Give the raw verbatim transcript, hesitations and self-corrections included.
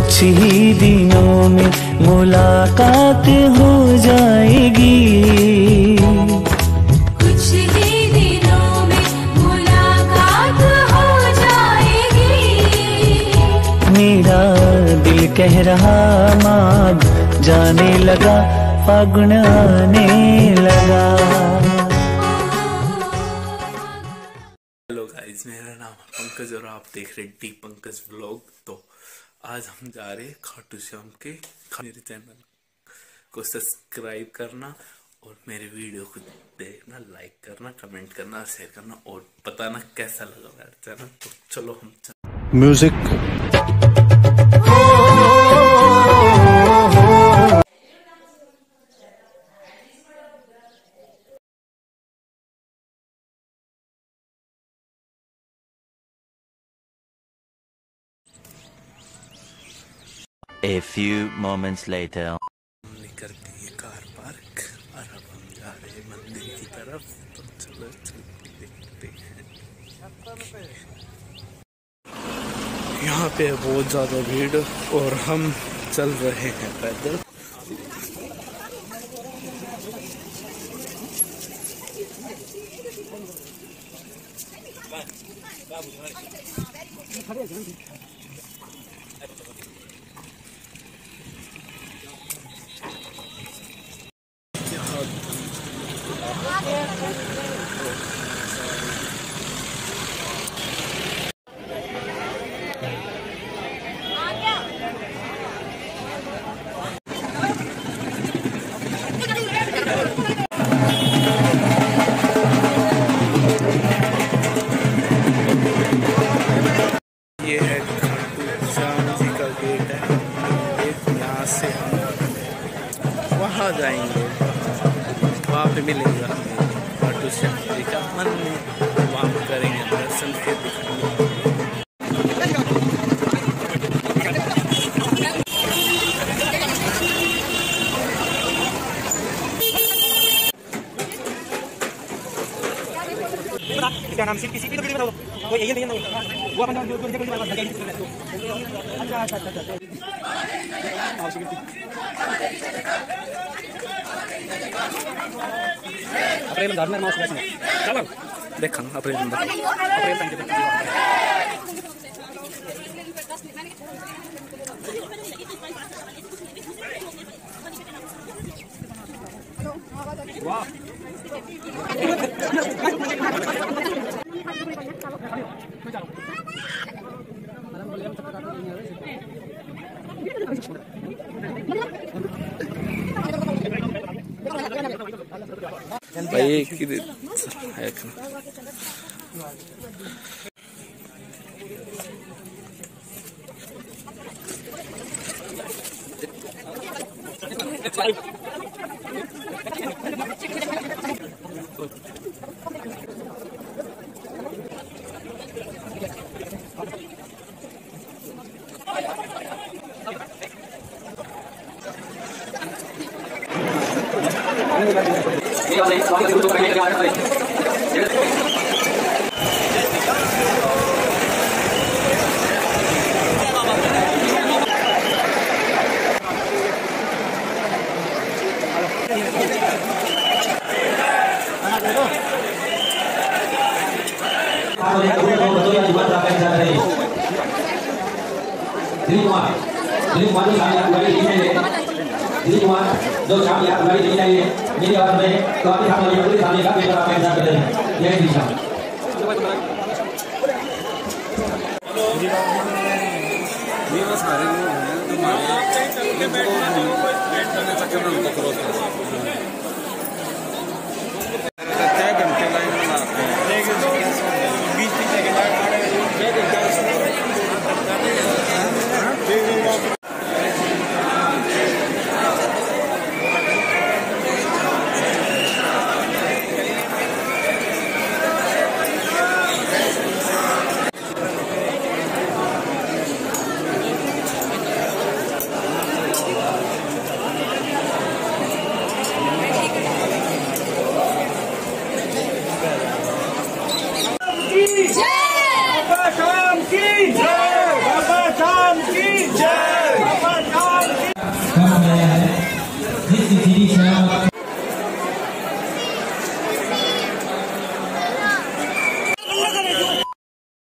कुछ ही दिनों में मुलाकात हो जाएगी, कुछ ही दिनों में मुलाकात हो जाएगी। मेरा दिल कह रहा माघ जाने लगा, फागुन आने लगा। हेलो गाइस, मेरा नाम है पंकज और आप देख रहे डी पंकज व्लॉग। तो आज हम जा रहे हैं खाटू श्याम के। मेरे चैनल को सब्सक्राइब करना और मेरे वीडियो को देखना, लाइक करना, कमेंट करना, शेयर करना और बताना कैसा लगा मेरा चैनल। तो चलो हम music. A few moments later. हमने कर दी कार पार्क और अब हम जा रहे हैं मंदिर की तरफ। तो चलो चल देखते हैं। यहाँ पे बहुत ज्यादा भीड़ और हम चल रहे हैं पैदल। ये है खाटू श्याम जी का गेट है। यहाँ से हम वहाँ जाएंगे, वहाँ पे मिलेगा खाटू श्याम जी का मंदिर। वहाँ पे करेंगे दर्शन के दिखाएंगे। क्या नाम सिर्फ किसी भी तो बताओ वो यही नहीं ना वो अपन जो जो जगह बात अच्छा अच्छा अच्छा अप्रैल गार्डनर माउस बैठना चलो देखा ना अप्रैल में अप्रैल वाह भाई कि है जो काम याद हमारी नहीं चाहिए मेरी आवाज में तो आपके सामने बड़ी सामने का पेपर आप इंतजार कर रहे हैं। यही दिशा ये बस सारे लोग हैं जो हमारे वेट करने चक्कर में उनको क्रॉस कर छह घंटे लाइन में लगाते हैं। बीस तीस सेकंड कम गया है जिस तिथि